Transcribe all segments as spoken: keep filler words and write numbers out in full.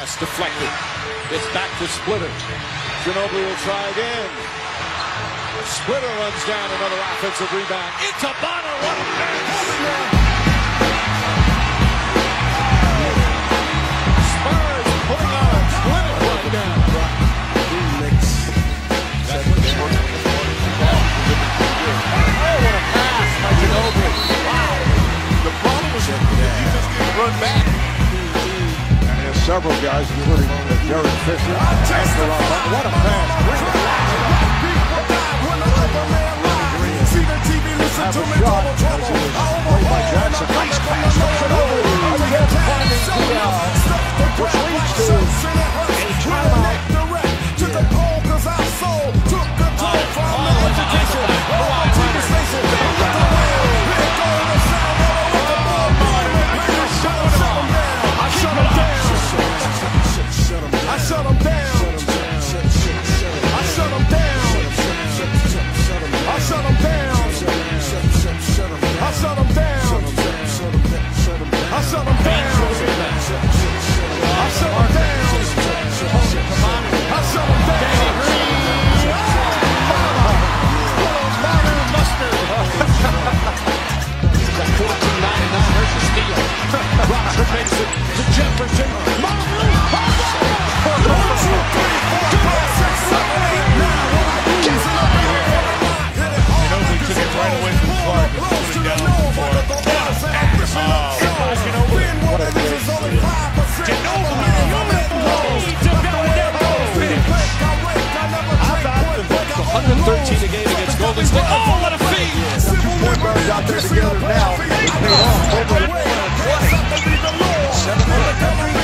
Pass deflected. It's back to Splitter. Ginobili will try again. Splitter runs down another offensive rebound. Into Bonner. What a pass! Spurs putting on a clinic right now. That's what they work on. Oh, what a pass by Ginobili. Wow. The problem was that the defense didn't run back. And there's several guys, including Derek Fisher. What a pass. Have a shot as he was played by Jackson. Nice pass from Ginobili. Again, finding Diaw, which leads to a timeout. Took a poll because our soul took control from the education. Oh, T V station. Look at the way. Here goes the sound of a record ball. I shut him down. I shut him down. I shut him down. I shut him down. I shut him down. I shut him down. I shut him down. I shut him down. I shut him down. Marner Mustard. He's got fourteen nine and now there's a steal. Roger makes it to Jefferson. Marner. One, two, three, four, five, six, seven, eight, nine. Ginobili took it right away from Clark. Moving down the floor. Ginobili. What a great one thirteen a game against Golden State. Oh, what a feed! Two-point guards out there together now. They paid off over the twenty. Seven minutes.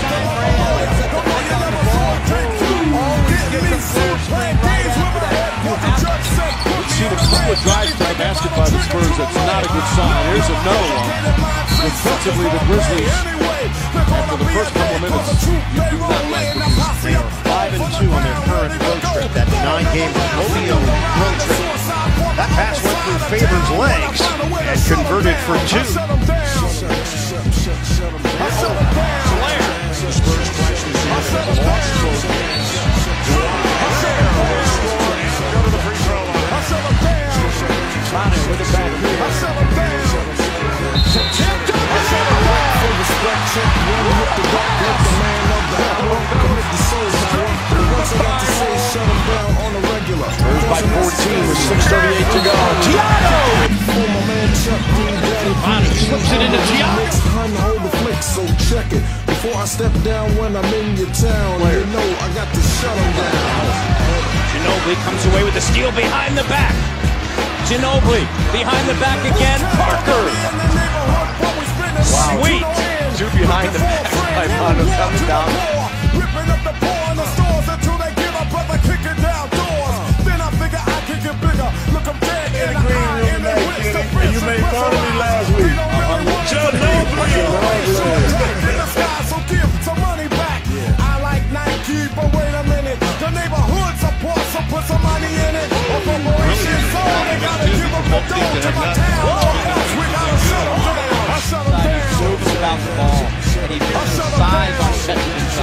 We've seen a couple of drives by basket by the Spurs. That's not a good sign. Here's another one. Defensively, the Grizzlies, after the first couple of minutes, you do not like what you see. They are five and two on their current road trip. That nine-game rodeo road trip. That pass went through Favors' legs and converted for two. Flair. The Spurs crash this year and have lost both games. Go to the free throw line. Bonner with it back here. Tipped up. Spurs by fourteen with six thirty-eight to go. Gianno! Bonner slips it into Gianno. So check it before I step down when I'm in your town. You know I got to shut them down. Ginobili comes away with the steal behind the back. Ginobili behind the back again. Parker. Wow. Sweet. Two behind the back by Mondo coming down. Ripping up the ball in the stores until they give up, brother, kick it down doors. Then I figure I can get bigger. Look, I'm dead in the eye, in the wrist. And you made fun of me last week. So give some money back. I like Nike, but wait a minute. The neighborhood support, so put some money in it. Or corporations, so they gotta give up the dough to my town. Or else we gotta shut them down. I shut them down. He moves about the ball, and he uses size on set and